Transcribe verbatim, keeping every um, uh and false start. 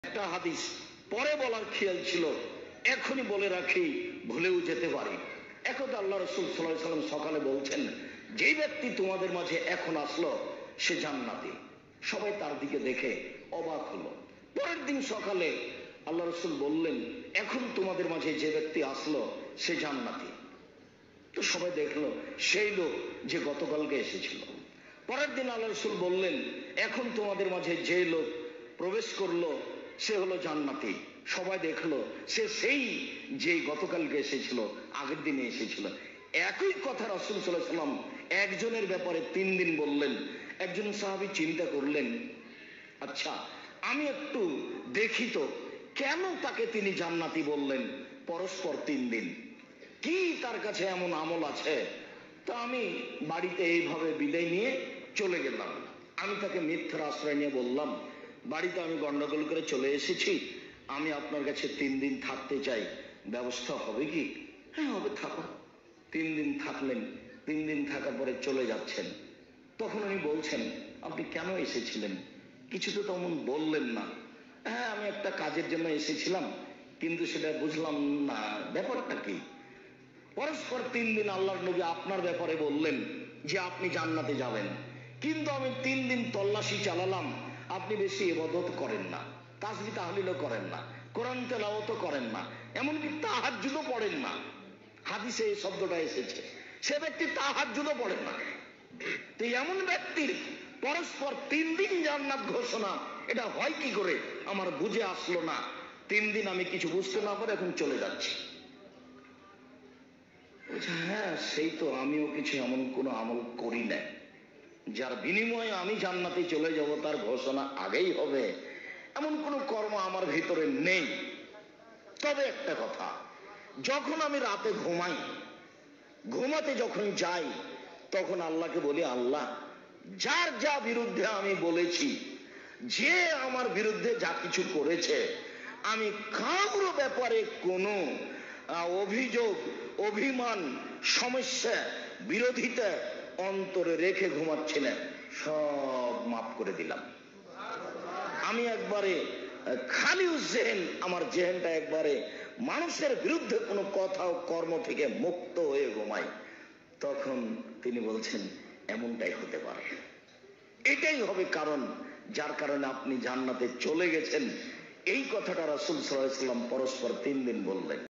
একটা হাদিস পরে বলার খেয়াল ছিল, এখনই বলে রাখি, ভুলেও যেতে পারি। একদা আল্লাহ রাসূল সাল্লাল্লাহু আলাইহি ওয়াসাল্লাম সকালে বলছেন, যে ব্যক্তি তোমাদের মাঝে এখন আসলো সে জান্নাতি। সবাই তার দিকে দেখে অবাক হলো। পরের দিন সকালে আল্লাহ রাসূল বললেন, এখন তোমাদের মাঝে যে ব্যক্তি আসলো সে জান্নাতি। তো সবাই দেখলো সেই লোক যে গতকালকে এসেছিল। পরের দিন আল্লাহ রাসূল বললেন, এখন তোমাদের মাঝে যে লোক প্রবেশ করলো সে হলো জান্নাতি। সবাই দেখলো সে সেই যে গতকালকে এসেছিল, আগের দিনে এসেছিল। একই কথা রাসূল সাল্লাল্লাহু আলাইহি ওয়াসাল্লাম একজনের ব্যাপারে তিন দিন বললেন। একজন সাহাবী চিন্তা করলেন, আচ্ছা আমি একটু দেখি তো কেন তাকে তিনি জান্নাতি বললেন পরস্পর তিন দিন, কি তার কাছে এমন আমল আছে। তা আমি বাড়িতে এইভাবে বিদায় নিয়ে চলে গেলাম। আমি তাকে মিথ্যার আশ্রয় নিয়ে বললাম, বাড়িতে আমি গন্ডগোল করে চলে এসেছি, আমি আপনার কাছে তিন দিন থাকতে চাই, ব্যবস্থা হবে কি? হ্যাঁ হবে, থাকো। তিন দিন থাকলেন। তিন দিন থাকার পরে চলে যাচ্ছেন। তখন উনি বলছেন, আপনি কেন এসেছিলেন? কিছু তো তেমন বললেন না। হ্যাঁ আমি একটা কাজের জন্য এসেছিলাম, কিন্তু সেটা বুঝলাম না ব্যাপারটা কি। পরস্পর তিন দিন আল্লাহর নবী আপনার ব্যাপারে বললেন যে আপনি জান্নাতে যাবেন, কিন্তু আমি তিন দিন তল্লাশি চালালাম, আপনি বেশি ইবাদত করেন না, তাসবিহ তাহলিলও করেন না, কোরআন তেলাওয়াতও করেন না, এমনকি তাহাজ্জুদও পড়েন না। হাদিসে এই শব্দটা এসেছে, সে ব্যক্তি তাহাজ্জুদও পড়েন না। তো এমন ব্যক্তির পরস্পর তিন দিন জান্নাত ঘোষণা, এটা হয় কি করে আমার বুঝে আসলো না। তিন দিন আমি কিছু বুঝতে না পারে এখন চলে যাচ্ছি। হ্যাঁ সেই তো, আমিও কিছু এমন কোন আমল করি না যার বিনিময়ে আমি জান্নাতে চলে যাব, তার ঘোষণা আগেই হবে, এমন কোন কর্ম আমার ভিতরে নেই। তবে একটা কথা, যখন আমি রাতে ঘুমাই, ঘুমাতে যখন যাই, তখন আল্লাহকে বলি, আল্লাহ যার যা বিরুদ্ধে আমি বলেছি, যে আমার বিরুদ্ধে যা কিছু করেছে, আমি কারো ব্যাপারে কোনো অভিযোগ, অভিমান, সমস্যা, বিরোধিতা অন্তরে রেখে ঘুমাচ্ছি না, সব মাফ করে দিলাম। আমি একবারে খালি জেহেন, আমার জেহেনটা একবারে মানুষের বিরুদ্ধে কোনো কথা ও কর্ম থেকে মুক্ত হয়ে ঘুমাই। তখন তিনি বলছেন, এমনটাই হতে পারে, এটাই হবে কারণ যার কারণে আপনি জান্নাতে চলে গেছেন। এই কথাটা রাসূল সাল্লাল্লাহু আলাইহি ওয়াসাল্লাম পরস্পর তিন দিন বললেন।